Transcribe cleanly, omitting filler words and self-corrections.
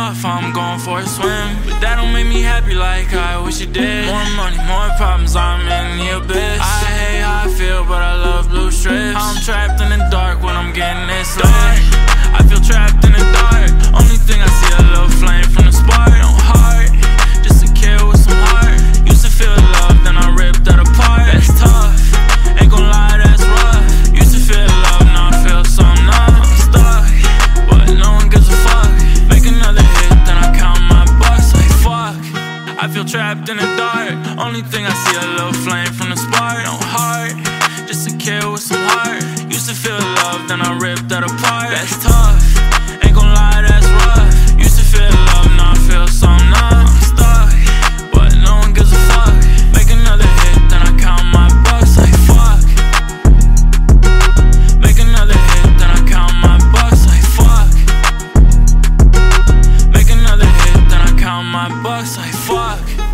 off, I'm going for a swim. But that don't make me happy like I wish it did. More money, more problems, I'm in the abyss. I hate how I feel, but I love blue strips. I'm trapped in the dark when I'm getting this lit. I feel trapped in the dark. Only thing I see a little flame from the spark. On heart, just a kid with some heart. Used to feel love, then I ripped that apart. That's tough, ain't gon' lie, that's rough. Used to feel love, now I feel so numb. I'm stuck, but no one gives a fuck. Make another hit, then I count my bucks like fuck. I feel trapped in the dark. Only thing I see a little flame from the spark. On heart, just a kid with some heart. Used to feel love, then I ripped that apart. That's tough, ain't gon' lie, that's rough. Used to feel love, now I feel so numb. I'm stuck, but no one gives a fuck. Make another hit, then I count my bucks like fuck. Make another hit, then I count my bucks like fuck. Make another hit, then I count my bucks like fuck.